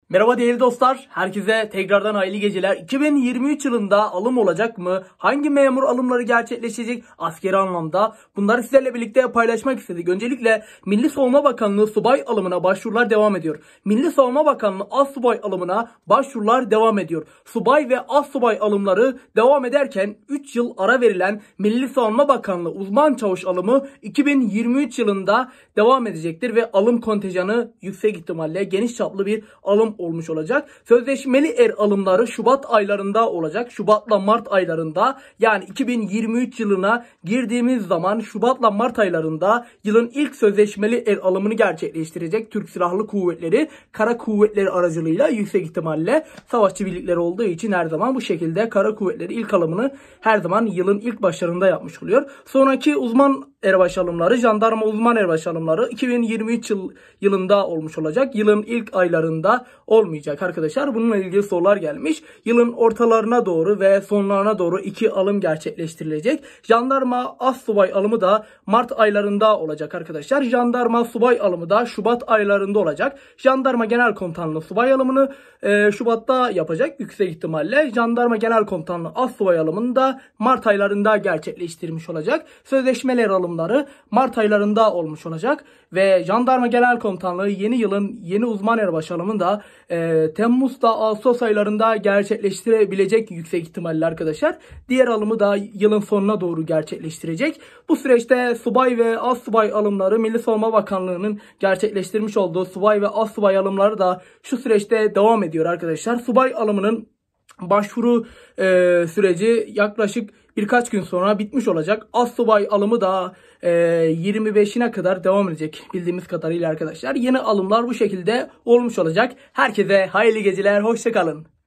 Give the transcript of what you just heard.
Merhaba değerli dostlar. Herkese tekrardan hayırlı geceler. 2023 yılında alım olacak mı? Hangi memur alımları gerçekleşecek askeri anlamda? Bunları sizlerle birlikte paylaşmak istedik. Öncelikle Milli Savunma Bakanlığı subay alımına başvurular devam ediyor. Milli Savunma Bakanlığı astsubay alımına başvurular devam ediyor. Subay ve astsubay alımları devam ederken 3 yıl ara verilen Milli Savunma Bakanlığı uzman çavuş alımı 2023 yılında devam edecektir ve alım kontenjanı yüksek ihtimalle geniş çaplı bir alım olmuş olacak. Sözleşmeli er alımları Şubat aylarında olacak. Şubatla Mart aylarında, yani 2023 yılına girdiğimiz zaman Şubatla Mart aylarında yılın ilk sözleşmeli er alımını gerçekleştirecek Türk Silahlı Kuvvetleri, Kara Kuvvetleri aracılığıyla. Yüksek ihtimalle savaşçı birlikleri olduğu için her zaman bu şekilde Kara Kuvvetleri ilk alımını her zaman yılın ilk başlarında yapmış oluyor. Sonraki uzman erbaş alımları, jandarma uzman erbaş alımları 2023 yılında olmuş olacak. Yılın ilk aylarında olmayacak arkadaşlar. Bununla ilgili sorular gelmiş. Yılın ortalarına doğru ve sonlarına doğru 2 alım gerçekleştirilecek. Jandarma astsubay alımı da Mart aylarında olacak arkadaşlar. Jandarma subay alımı da Şubat aylarında olacak. Jandarma Genel Komutanlığı subay alımını Şubat'ta yapacak yüksek ihtimalle. Jandarma Genel Komutanlığı astsubay alımını da Mart aylarında gerçekleştirmiş olacak. Sözleşmeler alımları Mart aylarında olmuş olacak. Ve Jandarma Genel Komutanlığı yeni yılın yeni uzman erbaş alımını da Temmuz'da Ağustos aylarında gerçekleştirebilecek yüksek ihtimalle arkadaşlar. Diğer alımı da yılın sonuna doğru gerçekleştirecek. Bu süreçte subay ve astsubay alımları Milli Savunma Bakanlığı'nın gerçekleştirmiş olduğu subay ve astsubay alımları da şu süreçte devam ediyor arkadaşlar. Subay alımının başvuru süreci yaklaşık birkaç gün sonra bitmiş olacak. Astsubay alımı da 25'ine kadar devam edecek bildiğimiz kadarıyla arkadaşlar. Yeni alımlar bu şekilde olmuş olacak. Herkese hayırlı geceler, hoşça kalın.